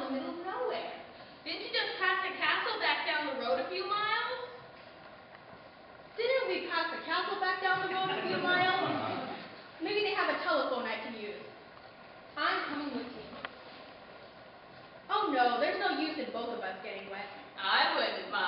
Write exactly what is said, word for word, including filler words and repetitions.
the middle of nowhere. Didn't you just pass the castle back down the road a few miles? Didn't we pass the castle back down the road a few miles? Maybe they have a telephone I can use. I'm coming with you. Oh no, there's no use in both of us getting wet. I wouldn't mind.